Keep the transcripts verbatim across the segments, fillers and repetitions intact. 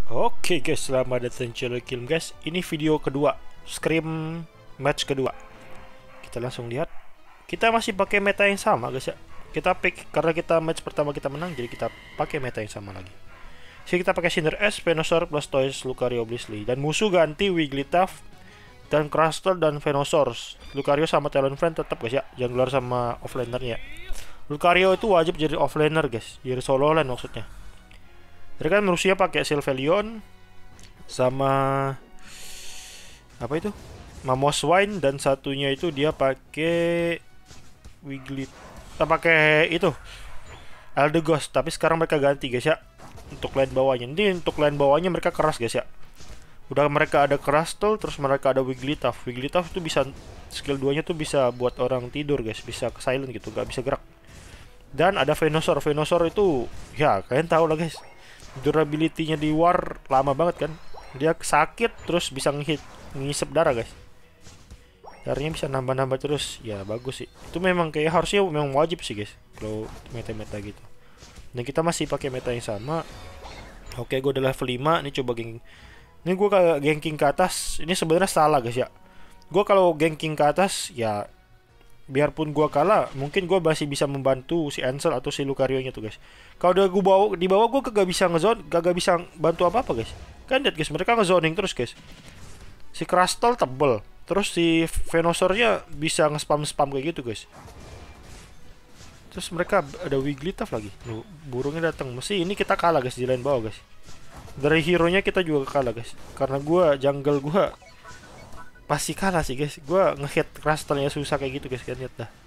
Oke guys, selamat datang di channel Kilm guys. Ini video kedua, scrim match kedua. Kita langsung lihat. Kita masih pakai meta yang sama guys ya. Kita pick karena kita match pertama kita menang, jadi kita pakai meta yang sama lagi. Jadi kita pakai Cinder S, Venusaur, Blastoise, Lucario, Blissey, dan musuh ganti Wigglytuff dan Crustle dan Venusaur. Lucario sama Talonflame tetap guys ya, jungler sama offlaner-nya. Lucario itu wajib jadi offlaner guys, jadi solo lane maksudnya. Jadi kan Rusia pakai Sylveon sama apa itu? Mamoswine, dan satunya itu dia pakai Wiggly, kita pakai itu Eldegoss, tapi sekarang mereka ganti guys ya untuk lane bawahnya. Ini untuk lane bawahnya mereka keras guys ya. Udah mereka ada Crustle, terus mereka ada Wigglytuff. Wigglytuff itu bisa skill dua nya tuh bisa buat orang tidur guys, bisa ke silent gitu, gak bisa gerak. Dan ada Venusaur. Venusaur itu ya kalian tahu lah guys, durability-nya di war lama banget kan. Dia sakit terus bisa ngehit, ngisep darah guys. Darahnya bisa nambah-nambah terus. Ya bagus sih. Itu memang kayak harusnya memang wajib sih guys kalau meta-meta gitu. Dan kita masih pakai meta yang sama. Oke, gue udah level lima. Ini coba geng. Ini gue kayak ganking ke atas. Ini sebenarnya salah guys ya. Gue kalau ganking ke atas ya, biarpun gua kalah, mungkin gua masih bisa membantu si Ansel atau si Lucario-nya tuh guys. Kalau udah gua bawa di bawah, gua kagak bisa ngezone, kagak bisa bantu apa-apa guys. Kan lihat guys, mereka ngezoning terus guys. Si Crustle tebel, terus si Venusaur-nya bisa nge-spam-spam kayak gitu guys. Terus mereka ada Wigglytuff lagi. Loh, burungnya datang. Mesti ini kita kalah guys di lane bawah guys. Dari hero-nya kita juga kalah guys. Karena gua jungle gua pasti kalah sih guys. Gua nge-hit Crustle-nya susah kayak gitu guys, kan lihat dah.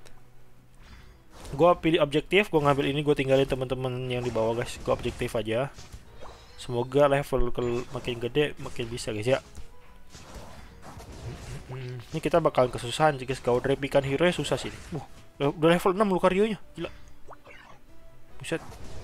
Gua pilih objektif, gua ngambil ini, gua tinggalin teman-teman yang di bawah guys. Gua objektif aja. Semoga level kalau makin gede makin bisa guys ya. Ini kita bakal kesusahan sih guys. Kalau repikan hero-nya susah sih. Wah, udah level enam Lucario-nya. Gila. Buset.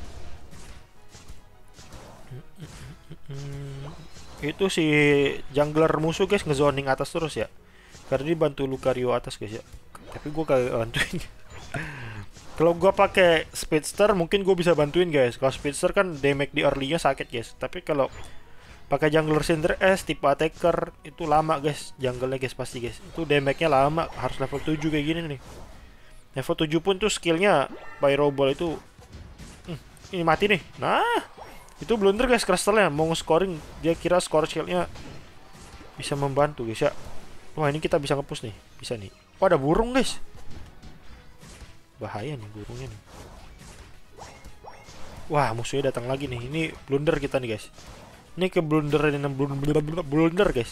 Itu si jungler musuh guys ngezoning atas terus ya, karena dia bantu Lucario atas guys ya. Tapi gue kagak bantuin. Kalau gue pakai speedster mungkin gue bisa bantuin guys. Kalau speedster kan damage di early-nya sakit guys. Tapi kalau pakai jungler Cinder S tipe attacker itu lama guys, jungle-nya guys pasti guys. Itu damage-nya lama, harus level tujuh kayak gini nih. Level tujuh pun tuh skillnya Pyro Ball itu hmm, ini mati nih. Nah, itu blunder guys, Crustle-nya mau nge-scoring, dia kira score skill-nya bisa membantu guys ya. Wah, ini kita bisa nge-push nih, bisa nih. Oh, ada burung guys. Bahaya nih burungnya nih. Wah, musuhnya datang lagi nih. Ini blunder kita nih guys. Ini ke blunder ini blunder, blunder guys.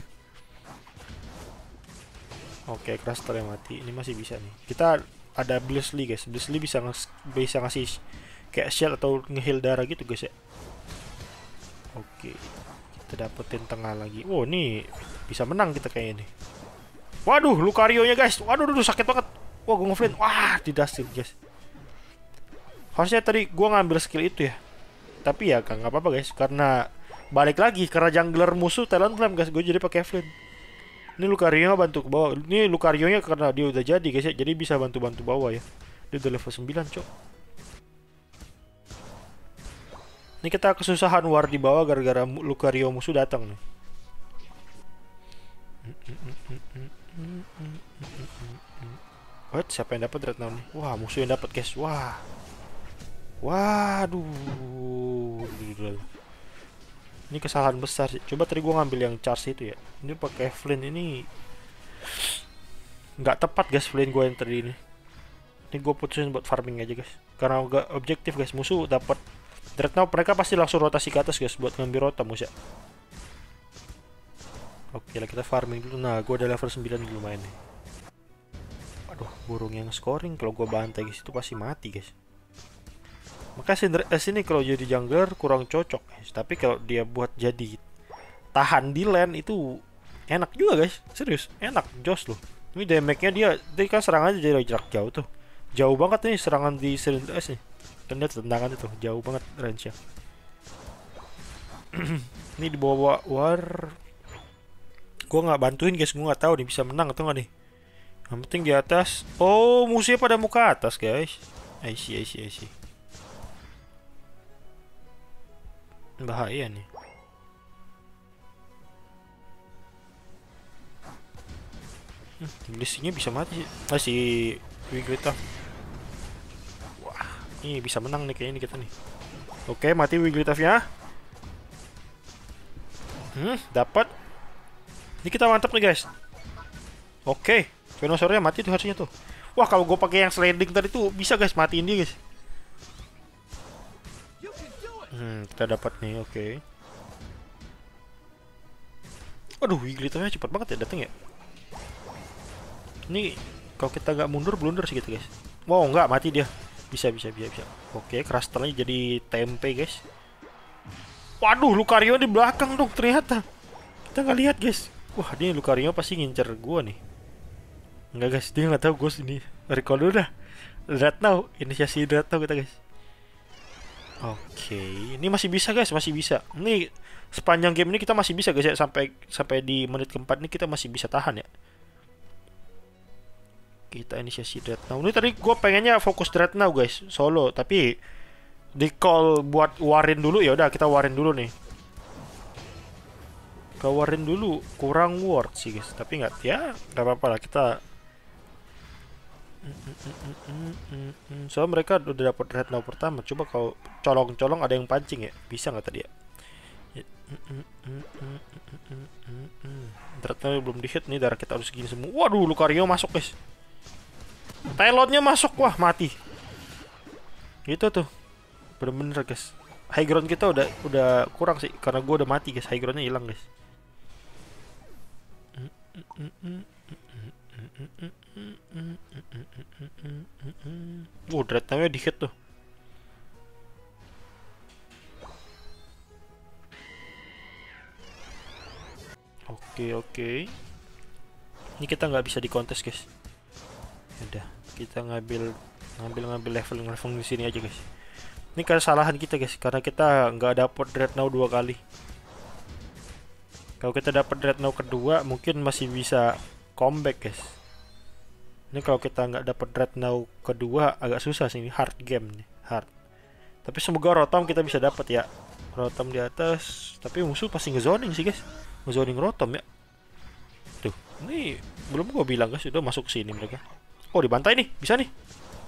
Oke, Crustle yang mati. Ini masih bisa nih. Kita ada Blissey guys. Blissey bisa ngas bisa ngasih kayak shield atau ngeheal darah gitu guys ya. Oke, kita dapetin tengah lagi. Wow, nih bisa menang kita kayaknya nih. Waduh, Lucario-nya guys. Waduh, duh, sakit banget. Wah, gue ngeflint. Wah, didustin guys. Harusnya tadi gue ngambil skill itu ya. Tapi ya kan nggak apa-apa guys, karena balik lagi karena jungler musuh Talonflame guys. Gue jadi pakai flint. Ini Lucario-nya bantu ke bawah. Ini Lucario-nya karena dia udah jadi guys ya, jadi bisa bantu-bantu bawah ya. Dia udah level sembilan, cok. Ini kita kesusahan war di bawah gara-gara Lucario musuh datang nih. What? Siapa yang dapat Dreadnought nih? Wah, musuh yang dapat guys. Wah. Waduh. Ini kesalahan besar sih. Coba tadi gua ngambil yang charge itu ya. Ini pakai flint ini nggak tepat guys, flint gua yang tadi ini. Ini gue putusin buat farming aja guys. Karena gak objektif guys, musuh dapat Dreadnought, mereka pasti langsung rotasi ke atas guys buat ngambil rota musuh. Oke lah, kita farming dulu. Nah, gue udah level sembilan dulu main nih. Aduh, burung yang scoring kalau gue bantai guys itu pasti mati guys. Makanya Cinder S ini kalau jadi jungler kurang cocok guys. Tapi kalau dia buat jadi tahan di lane itu enak juga guys. Serius, enak, jos loh. Ini damage-nya dia, dia kan serangannya jadi jarak jauh tuh. Jauh banget nih serangan di Cinder S nih. Dan lihat tendangan itu jauh banget range-nya. Ini di bawah war. Gua nggak bantuin guys, gua nggak tahu nih bisa menang atau nggak nih. Yang penting di atas. Oh, musuhnya pada muka atas guys. I see, I see, I see. Bahaya nih. Iblisinya bisa mati sih. Masih Wigglytuff. Wah, ini bisa menang nih kayaknya nih kita nih. Oke, mati Wigglytuff-nya. Hmm, dapat. Ini kita mantap nih guys. Oke, Venusaurnya mati tuh harusnya tuh. Wah, kalau gue pakai yang sliding tadi tuh bisa guys, matiin dia guys. Hmm, kita dapat nih, oke. Aduh, Wigglytuff-nya cepat banget ya datang ya. Ini kalau kita nggak mundur blunder sih gitu guys. Wow, nggak mati dia. Bisa, bisa, bisa, bisa. Oke, Crustle-nya jadi tempe guys. Waduh, Lucario di belakang dong ternyata. Kita nggak lihat guys. Wah, dia Lucario pasti ngincer gua nih. Enggak guys, dia nggak tahu ghost ini. Recall dulu dah. Dread now, inisiasi Dread now kita guys. Oke, ini masih bisa guys, masih bisa. Ini sepanjang game ini kita masih bisa guys ya, sampai sampai di menit keempat ini kita masih bisa tahan ya. Kita inisiasi Dread now. Ini tadi gue pengennya fokus Dread now guys, solo, tapi di call buat warin dulu ya udah kita warin dulu nih. Ke warin dulu kurang word sih guys, tapi nggak ya nggak apa-apa lah kita. So mereka udah dapat Dread now pertama. Coba kalau colong-colong ada yang pancing ya, bisa nggak tadi ya? Dread now belum di hit nih, darah kita harus segini semua. Waduh, Lucario masuk guys. Tylonnya masuk, wah mati. Gitu tuh, bener-bener guys. High ground kita udah udah kurang sih, karena gue udah mati guys. High groundnya hilang guys. Wow, Dread now-nya di hit tuh. Oke, oke. Ini kita nggak bisa dikontes guys. Udah, kita ngambil ngambil ngambil level level di sini aja guys. Ini kesalahan kita guys, karena kita nggak dapet Dread now dua kali. Kalau kita dapat Dread now kedua, mungkin masih bisa comeback guys. Ini kalau kita nggak dapat Dread now kedua agak susah sih, ini hard game nih, hard. Tapi semoga Rotom kita bisa dapat ya. Rotom di atas, tapi musuh pasti ngezoning sih guys. Ngezoning Rotom ya. Tuh, ini belum gua bilang guys, udah masuk ke sini mereka. Oh, dibantai nih, bisa nih.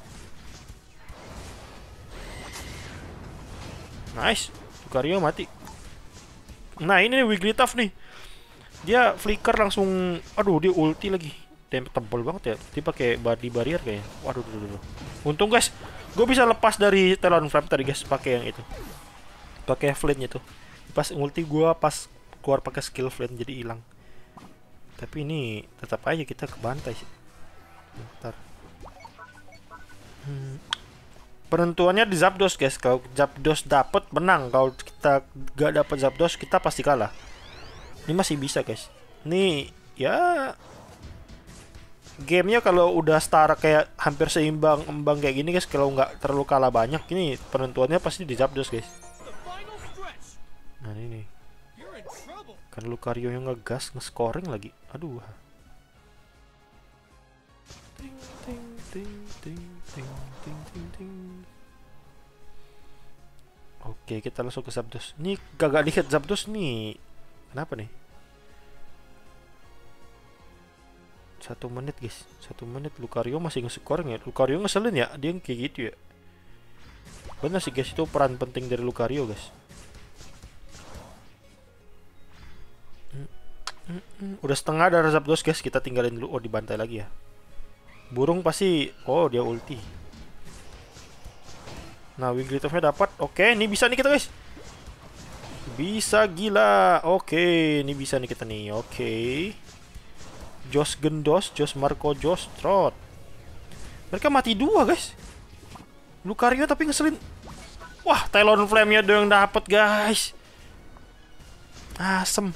Nice, Lucario mati. Nah, ini nih Wigglytuff nih. Dia flicker langsung, aduh dia ulti lagi. Damage tebel banget ya. Dia pakai body barrier kayaknya. Waduh, duh, duh, duh. Untung guys, gue bisa lepas dari Talonflame tadi guys, pakai yang itu. Pakai flint itu. Pas ulti gue pas keluar pakai skill flint jadi hilang. Tapi ini tetap aja kita kebantai sih. Bentar. Hmm. Penentuannya di Zapdos guys. Kalau Zapdos dapet menang, kalau kita gak dapet Zapdos kita pasti kalah. Ini masih bisa guys. Ini ya gamenya kalau udah setara kayak hampir seimbang embang kayak gini guys, kalau nggak terlalu kalah banyak, ini penentuannya pasti di Zapdos guys. Nah ini kan Lucario yang ngegas nge-scoring lagi. Aduh. Ting, ting, ting, ting, ting, ting, ting, ting. Oke, kita langsung ke Zapdos. Ini gak dihit Zapdos nih. Kenapa nih? Satu menit guys, satu menit Lucario masih nge-scoring ya. Lucario ngeselin ya, dia kayak gitu ya. Bener sih guys, itu peran penting dari Lucario guys. Udah setengah dari Zapdos guys, kita tinggalin dulu. Oh, dibantai lagi ya. Burung pasti, oh dia ulti. Nah, Wigglytuff-nya dapat. Oke, ini bisa nih kita guys. Bisa gila. Oke, ini bisa nih kita nih. Oke. Josh Gendos, Josh Marco, Josh Trot. Mereka mati dua guys. Lucario tapi ngeselin. Wah, Talonflame-nya doang dapat guys. Asem.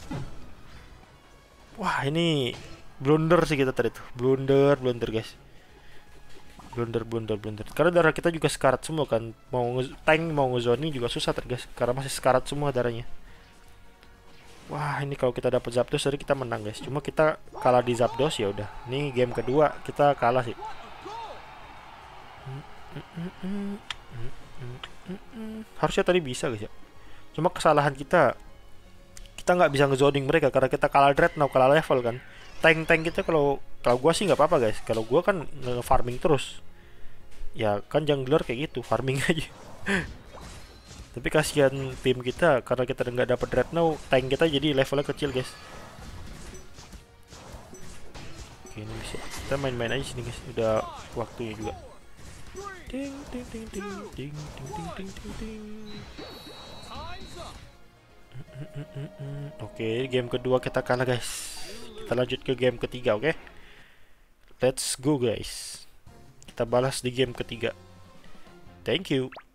Wah, ini blunder sih kita tadi tuh. Blunder, blunder guys. Blunder, blunder, blunder. Karena darah kita juga sekarat semua kan. Mau tank mau ngezoning juga susah tadi guys, karena masih sekarat semua darahnya. Wah, ini kalau kita dapat Zapdos tadi kita menang guys. Cuma kita kalah di Zapdos ya udah. Ini game kedua kita kalah sih. Harusnya tadi bisa guys ya. Cuma kesalahan kita, kita nggak bisa ngezoning mereka karena kita kalah Dread now, kalah level kan. tank-tank kita kalau kalau gua sih nggak apa-apa guys. Kalau gua kan farming terus. Ya kan jungler kayak gitu, farming aja. Tapi kasihan tim kita karena kita nggak dapat Dreadnought, tank kita jadi levelnya kecil guys. Oke, ini bisa kita main-main aja sini guys. Udah waktunya juga. Ding ding ding ding ding ding ding ding ding ding. Oke, game kedua kita kalah guys. Kita lanjut ke game ketiga, oke? Let's go guys. Kita balas di game ketiga. Thank you.